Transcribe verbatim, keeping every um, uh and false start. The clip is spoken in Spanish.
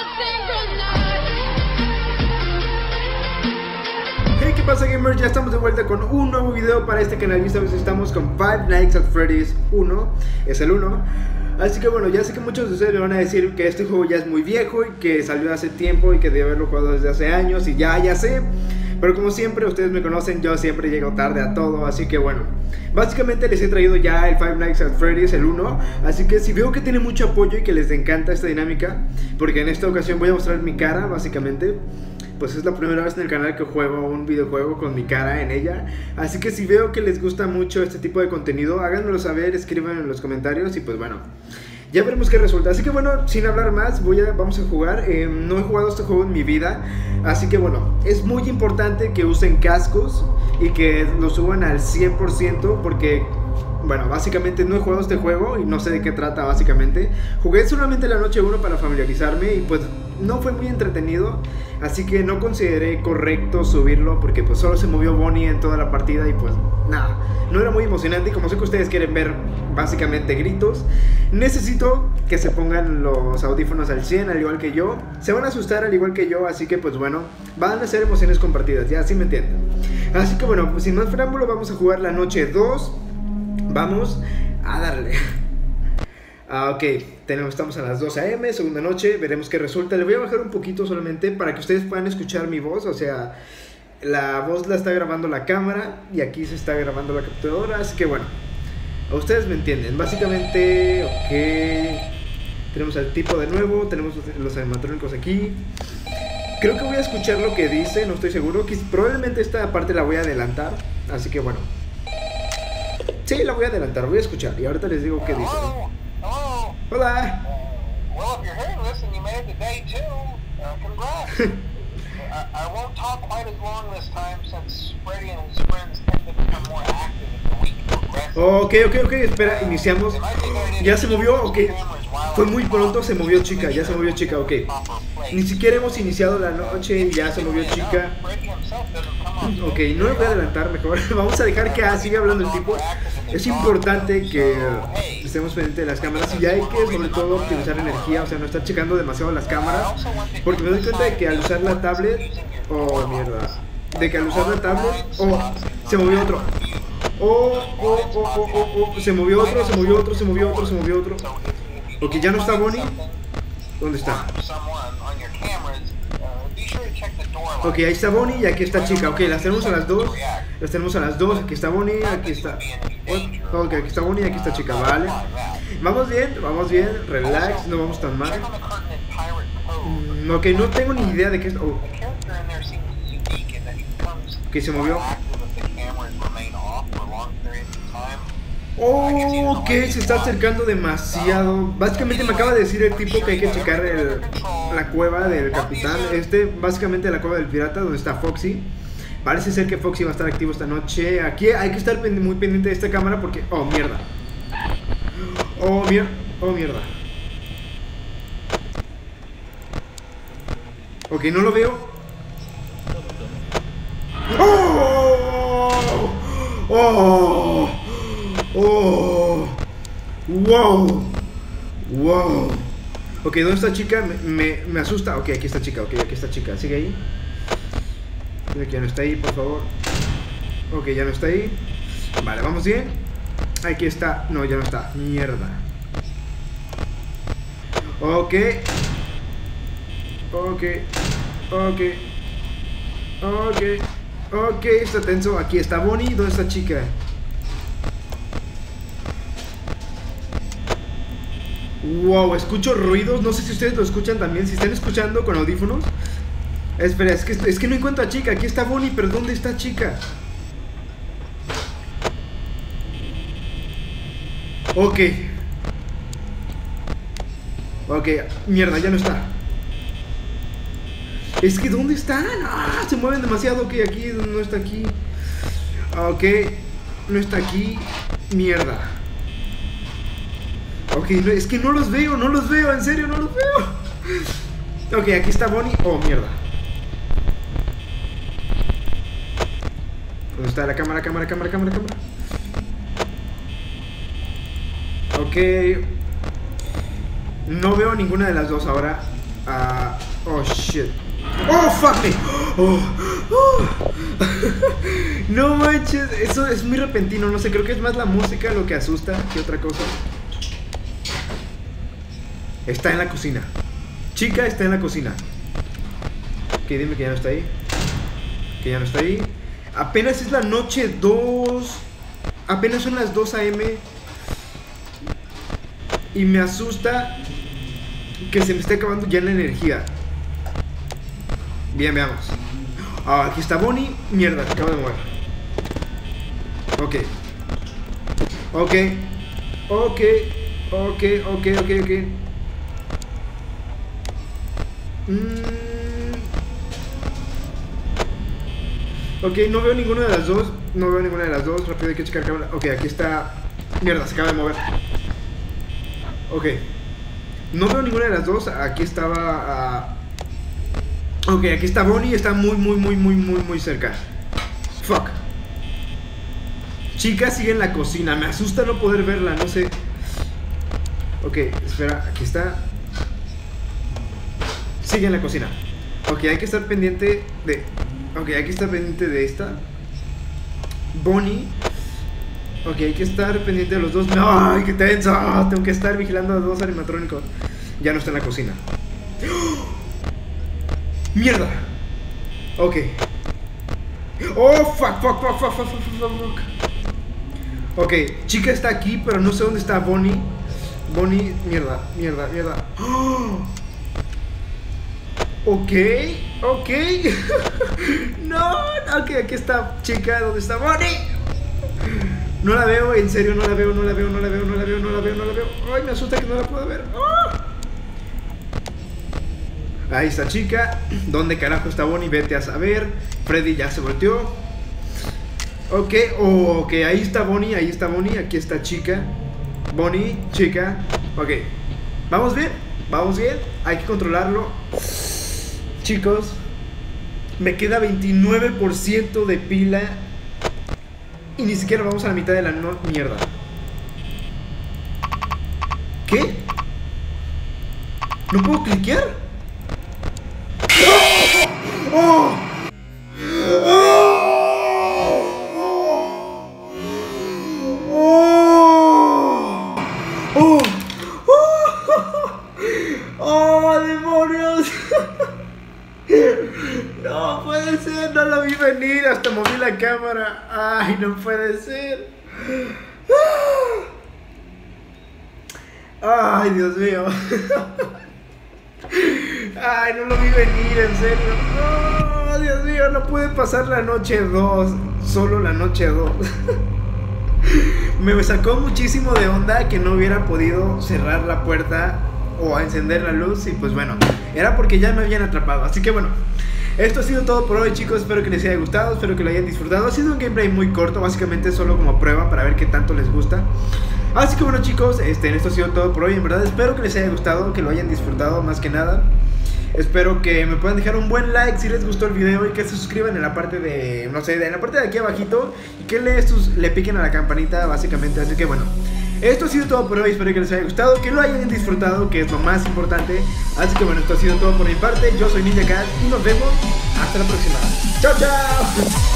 Hey, ¿qué pasa, gamers? Ya estamos de vuelta con un nuevo video para este canal y esta vez estamos con Five Nights at Freddy's uno, es el uno. Así que bueno, ya sé que muchos de ustedes me van a decir que este juego ya es muy viejo y que salió hace tiempo y que debe haberlo jugado desde hace años y ya, ya sé. Pero como siempre, ustedes me conocen, yo siempre llego tarde a todo, así que bueno. Básicamente les he traído ya el Five Nights at Freddy's, el uno. Así que si veo que tiene mucho apoyo y que les encanta esta dinámica, porque en esta ocasión voy a mostrar mi cara, básicamente. Pues es la primera vez en el canal que juego un videojuego con mi cara en ella. Así que si veo que les gusta mucho este tipo de contenido, háganmelo saber, escriban en los comentarios y pues bueno, ya veremos qué resulta. Así que bueno, sin hablar más, voy a, vamos a jugar. eh, No he jugado este juego en mi vida, así que bueno, es muy importante que usen cascos y que lo suban al cien por ciento, porque bueno, básicamente no he jugado este juego y no sé de qué trata básicamente. Jugué solamente la noche uno para familiarizarme y pues no fue muy entretenido. Así que no consideré correcto subirlo porque pues solo se movió Bonnie en toda la partida y pues nada, no era muy emocionante. Y como sé que ustedes quieren ver básicamente gritos, necesito que se pongan los audífonos al cien, al igual que yo. Se van a asustar al igual que yo, así que pues bueno, van a ser emociones compartidas, ya así me entienden. Así que bueno, pues sin más preámbulo, vamos a jugar la noche dos. Vamos a darle. Ah, ok, tenemos, estamos a las dos a eme, segunda noche, veremos qué resulta. Le voy a bajar un poquito solamente para que ustedes puedan escuchar mi voz. O sea, la voz la está grabando la cámara y aquí se está grabando la capturadora. Así que bueno, ustedes me entienden. Básicamente, ok, tenemos al tipo de nuevo, tenemos los animatrónicos aquí. Creo que voy a escuchar lo que dice, no estoy seguro. Probablemente esta parte la voy a adelantar, así que bueno. Sí, la voy a adelantar, voy a escuchar y ahorita les digo qué dice. Hello. Hola. Uh, well, if you're hearing this and you made it to day two, uh, congrats. I, I won't talk quite as long this time since Freddy and his friends tend to become more active as the week progresses. Ok, ok, ok, espera, iniciamos. Ya se movió, ok. Fue muy pronto, se movió chica, ya se movió chica, ok. Ni siquiera hemos iniciado la noche y ya se movió chica. Ok, no lo voy a adelantar mejor. Vamos a dejar que ah, siga hablando el tipo. Es importante que estemos pendientes de las cámaras y hay que sobre todo optimizar energía, o sea, no estar checando demasiado las cámaras, porque me doy cuenta de que al usar la tablet, oh mierda, de que al usar la tablet, oh, se movió otro, oh, oh, oh, oh, oh, oh, se movió otro, se movió otro, se movió otro, se movió otro. Ok, ya no está Bonnie. ¿Dónde está? Ok, ahí está Bonnie y aquí está chica. Ok, las tenemos a las dos. Las tenemos a las dos. Aquí está Bonnie, aquí está. Ok, aquí está Bonnie y aquí está chica, vale. Vamos bien, vamos bien. Relax, no vamos tan mal. Mm, ok, no tengo ni idea de qué es. Oh. Ok, se movió. Oh, ok, se está acercando demasiado. Básicamente me acaba de decir el tipo que hay que checar el, la cueva del capitán. Este, básicamente la cueva del pirata, donde está Foxy. Parece ser que Foxy va a estar activo esta noche. Aquí hay que estar muy pendiente de esta cámara porque... Oh, mierda. Oh, mierda. Oh, mierda. Ok, no lo veo. ¡Oh! ¡Oh! ¡Oh! ¡Wow! ¡Wow! Ok, ¿dónde está chica? Me, me, me asusta. Ok, aquí está chica, ok, aquí está chica. ¿Sigue ahí? Dile que ya no está ahí, por favor. Ok, ya no está ahí. Vale, ¿vamos bien? Aquí está. No, ya no está. Mierda. Ok. Ok. Ok. Ok. Ok, está tenso. Aquí está Bonnie. ¿Dónde está chica? Wow, escucho ruidos. No sé si ustedes lo escuchan también. Si están escuchando con audífonos. Espera, es que, es que no encuentro a chica. Aquí está Bonnie, pero ¿dónde está chica? Ok. Ok, mierda, ya no está. Es que ¿dónde están? Ah, se mueven demasiado. Ok, aquí, no está aquí. Ok, no está aquí. Mierda. Ok, no, es que no los veo, no los veo, en serio, no los veo. Ok, aquí está Bonnie. Oh, mierda. ¿Dónde está la cámara, cámara, cámara, cámara, cámara? Ok. No veo ninguna de las dos ahora. Ah, oh shit. Oh, fuck me. Oh, oh. No manches, eso es muy repentino, no sé, creo que es más la música lo que asusta que otra cosa. Está en la cocina. Chica está en la cocina. Ok, dime que ya no está ahí. Que ya no está ahí. Apenas es la noche dos. Apenas son las dos a eme. Y me asusta que se me esté acabando ya la energía. Bien, veamos. Ah, aquí está Bonnie. Mierda, se acaba de mover. Ok. Ok. Ok. Ok, ok, ok, ok. Mm. Ok, no veo ninguna de las dos. No veo ninguna de las dos. Rápido hay que checar cámara. Ok, aquí está. Mierda, se acaba de mover. Ok. No veo ninguna de las dos. Aquí estaba. Uh... Ok, aquí está Bonnie. Está muy, muy, muy, muy, muy, muy cerca. Fuck. Chica sigue en la cocina. Me asusta no poder verla. No sé. Ok, espera. Aquí está. Sigue en la cocina. Ok, hay que estar pendiente de... Ok, hay que estar pendiente de esta Bonnie. Ok, hay que estar pendiente de los dos. ¡No! ¡Ay, qué tenso! Tengo que estar vigilando a los dos animatrónicos. Ya no está en la cocina. ¡Mierda! Ok. ¡Oh, fuck, fuck, fuck, fuck, fuck, fuck, fuck, fuck! Ok, chica está aquí, pero no sé dónde está Bonnie. Bonnie, mierda, mierda, mierda. ¡Oh! Ok, ok. No, ok, aquí está chica, ¿dónde está Bonnie? No la veo, en serio, no la veo, no la veo, no la veo, no la veo, no la veo, no la veo. Ay, me asusta que no la puedo ver. ¡Oh! Ahí está chica. ¿Dónde carajo está Bonnie? Vete a saber. Freddy ya se volteó. Ok, oh, ok, ahí está Bonnie, ahí está Bonnie, aquí está chica. Bonnie, chica. Ok, vamos bien, vamos bien. Hay que controlarlo. Chicos, me queda veintinueve por ciento de pila y ni siquiera vamos a la mitad de la no mierda. ¿Qué? ¿No puedo cliquear? ¡Oh! ¡Oh! ¡Oh! ¡Oh! ¡Oh, demonios! No puede ser, no lo vi venir, hasta moví la cámara. Ay, no puede ser. Ay, Dios mío. Ay, no lo vi venir, en serio. No, Dios mío, no pude pasar la noche dos. Solo la noche dos. Me sacó muchísimo de onda que no hubiera podido cerrar la puerta o a encender la luz. Y pues bueno, era porque ya me habían atrapado. Así que bueno, esto ha sido todo por hoy, chicos. Espero que les haya gustado, espero que lo hayan disfrutado. Ha sido un gameplay muy corto, básicamente solo como prueba para ver qué tanto les gusta. Así que bueno, chicos, este, esto ha sido todo por hoy. En verdad espero que les haya gustado, que lo hayan disfrutado más que nada. Espero que me puedan dejar un buen like si les gustó el video y que se suscriban en la parte de, no sé, en la parte de aquí abajito y que le, sus, le piquen a la campanita básicamente. Así que bueno, esto ha sido todo por hoy, espero que les haya gustado, que lo hayan disfrutado, que es lo más importante. Así que bueno, esto ha sido todo por mi parte, yo soy Ninja Cat y nos vemos hasta la próxima. ¡Chao, chao!